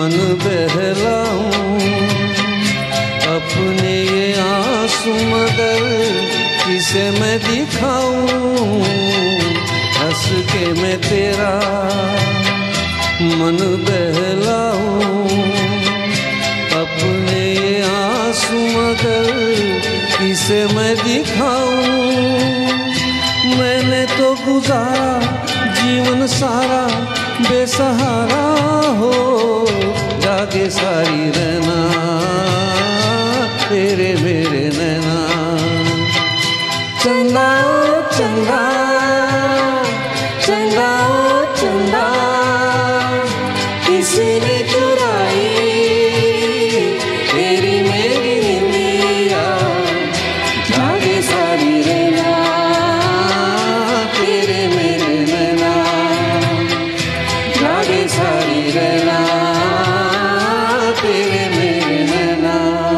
मन बहलाऊं अपने ये आंसू मगर किसे मैं दिखाऊं। हंस के मैं तेरा मन बहलाऊं अपने ये आंसू मगर किसे मैं दिखाऊं। मैंने तो गुजारा जीवन सारा बेसहारा हो, जागे सारी रहना तेरे मेरे नैना। चंदा ओ चंदा, चंदा ओ चंदा, किसने चुराई तेरी मेरी निंदिया, जागे सारी रहना तेरे मेरे नैना, जागे सारी रहना तेरे मेरे नैना।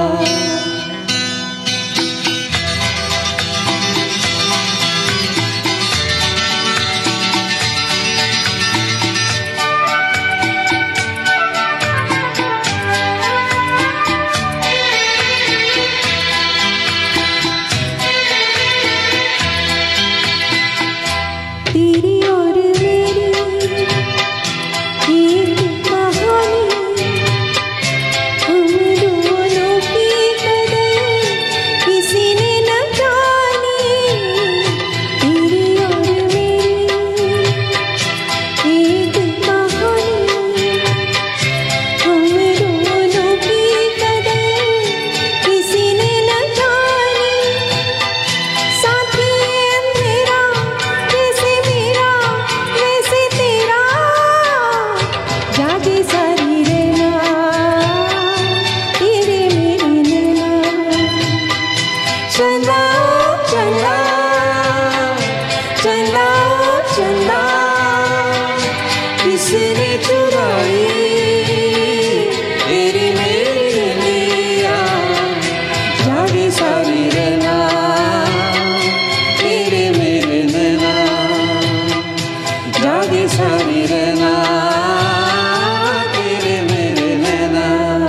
तेरी और मेरी एक कहानी, हम दोनों की कदर किसी ने न जानी। तेरी और मेरी एक कहानी, हम दोनों की कदर किसी ने न जानी। साथी अंधेरा जैसे मेरा वैसे तेरा, जागे सारी रहना तेरे मेरे नैना। चंदा ओ चंदा, चंदा ओ चंदा, किसने चुराई तेरी मेरी निया, जागे सारी रहना तेरे मेरे नैना, जागे सारी रहना तेरे मेरे नैना।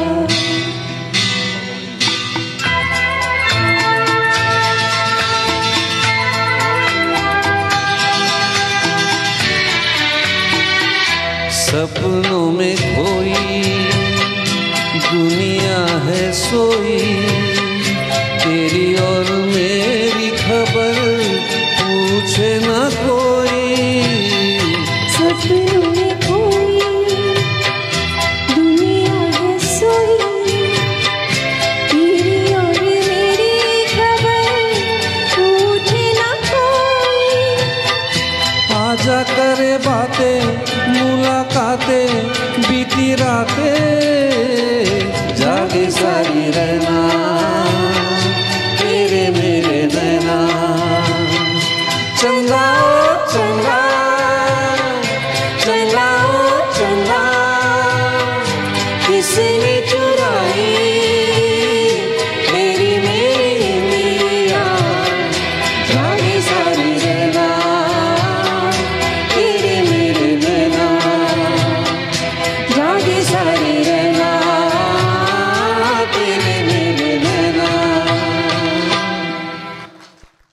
सपनों में खोई दुनिया है सोई, तेरी और मेरी खबर पूछे ना कोई। सपनों में खोई दुनिया है सोई, तेरी और मेरी खबर पूछे ना कोई। आजा करे बातें मुलाकातें बीती रातें, जागे सारी रहना तेरे मेरे नैना। चंदा